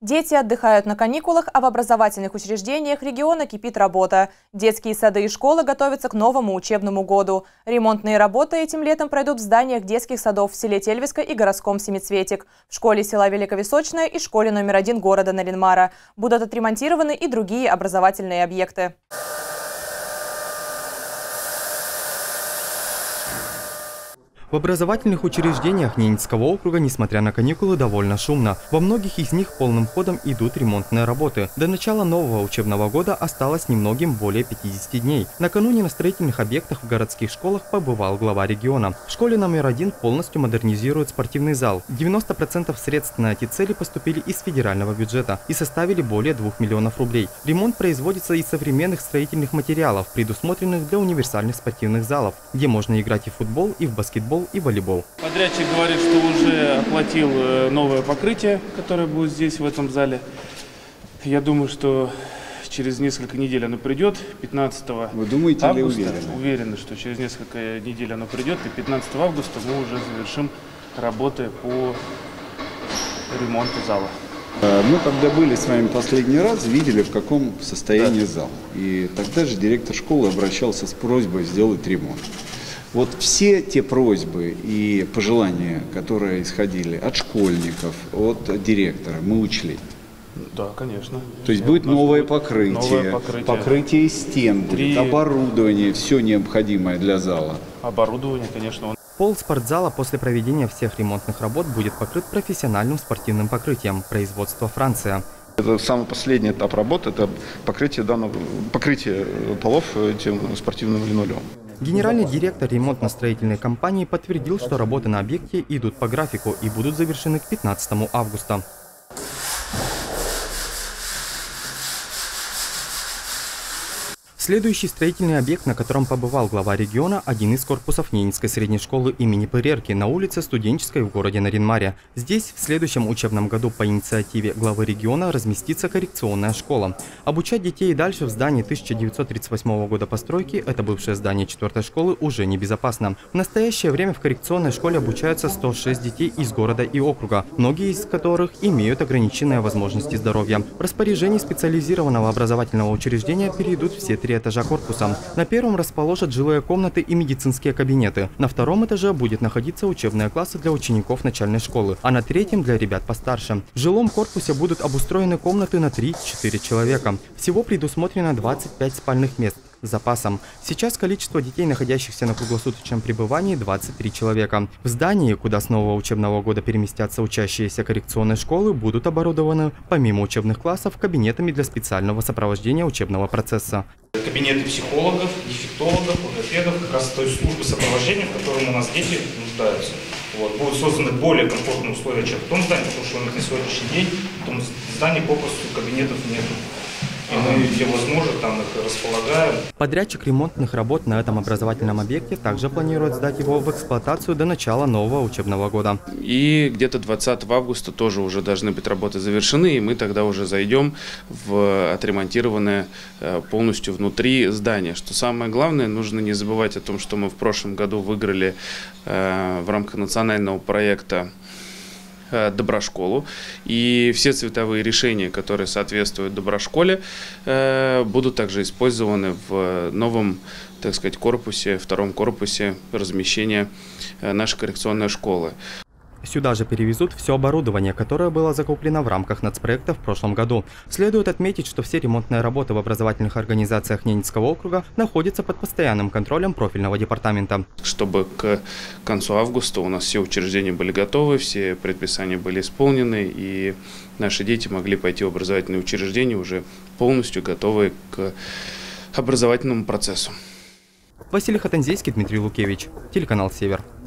Дети отдыхают на каникулах, а в образовательных учреждениях региона кипит работа. Детские сады и школы готовятся к новому учебному году. Ремонтные работы этим летом пройдут в зданиях детских садов в селе Тельвиска и городском Семицветик, в школе села Великовисочная и школе номер 1 города Наринмара. Будут отремонтированы и другие образовательные объекты. В образовательных учреждениях Ненецкого округа, несмотря на каникулы, довольно шумно. Во многих из них полным ходом идут ремонтные работы. До начала нового учебного года осталось немногим более 50 дней. Накануне на строительных объектах в городских школах побывал глава региона. В школе номер 1 полностью модернизируют спортивный зал. 90% средств на эти цели поступили из федерального бюджета и составили более 2 миллионов рублей. Ремонт производится из современных строительных материалов, предусмотренных для универсальных спортивных залов, где можно играть и в футбол, и в баскетбол, и волейбол. Подрядчик говорит, что уже оплатил новое покрытие, которое будет здесь, в этом зале. Я думаю, что через несколько недель оно придет, 15 Вы думаете августа. Или уверены? Уверены, что через несколько недель оно придет, и 15 августа мы уже завершим работы по ремонту зала. Мы, когда были с вами последний раз, видели, в каком состоянии зал. И тогда же директор школы обращался с просьбой сделать ремонт. Вот все те просьбы и пожелания, которые исходили от школьников, от директора, мы учли. Да, конечно. То есть будет новое покрытие, покрытие стен, будет оборудование, все необходимое для зала. Оборудование, конечно. Пол спортзала после проведения всех ремонтных работ будет покрыт профессиональным спортивным покрытием производства «Франция». Это самый последний этап работы, это покрытие полов этим спортивным линолеумом. Генеральный директор ремонтно-строительной компании подтвердил, что работы на объекте идут по графику и будут завершены к 15 августа. Следующий строительный объект, на котором побывал глава региона, один из корпусов Ненецкой средней школы имени Пырерки на улице Студенческой в городе Наринмаре. Здесь в следующем учебном году по инициативе главы региона разместится коррекционная школа. Обучать детей дальше в здании 1938 года постройки, это бывшее здание 4-й школы, уже небезопасно. В настоящее время в коррекционной школе обучаются 106 детей из города и округа, многие из которых имеют ограниченные возможности здоровья. В распоряжении специализированного образовательного учреждения перейдут все 3 этажа корпуса. На первом расположат жилые комнаты и медицинские кабинеты. На втором этаже будет находиться учебные классы для учеников начальной школы, а на 3-м для ребят постарше. В жилом корпусе будут обустроены комнаты на 3-4 человека. Всего предусмотрено 25 спальных мест с запасом. Сейчас количество детей, находящихся на круглосуточном пребывании, 23 человека. В здании, куда с нового учебного года переместятся учащиеся коррекционной школы, будут оборудованы, помимо учебных классов, кабинетами для специального сопровождения учебного процесса. Кабинеты психологов, дефектологов, логопедов, как раз той службы сопровождения, в котором у нас дети нуждаются. Вот. Будут созданы более комфортные условия, чем в том здании, потому что у них на сегодняшний день в том здании попросту кабинетов нет. И мы, где возможно, там их располагаем. Подрядчик ремонтных работ на этом образовательном объекте также планирует сдать его в эксплуатацию до начала нового учебного года. И где-то 20 августа тоже уже должны быть работы завершены, и мы тогда уже зайдем в отремонтированное полностью внутри здания. Что самое главное, нужно не забывать о том, что мы в прошлом году выиграли в рамках национального проекта Доброшколу, и все цветовые решения, которые соответствуют Доброшколе, будут также использованы в новом, так сказать, корпусе, втором корпусе размещения нашей коррекционной школы. Сюда же перевезут все оборудование, которое было закуплено в рамках нацпроекта в прошлом году. Следует отметить, что все ремонтные работы в образовательных организациях Ненецкого округа находятся под постоянным контролем профильного департамента. Чтобы к концу августа у нас все учреждения были готовы, все предписания были исполнены, и наши дети могли пойти в образовательные учреждения уже полностью готовые к образовательному процессу. Василий Хатанзейский, Дмитрий Лукевич, телеканал «Север».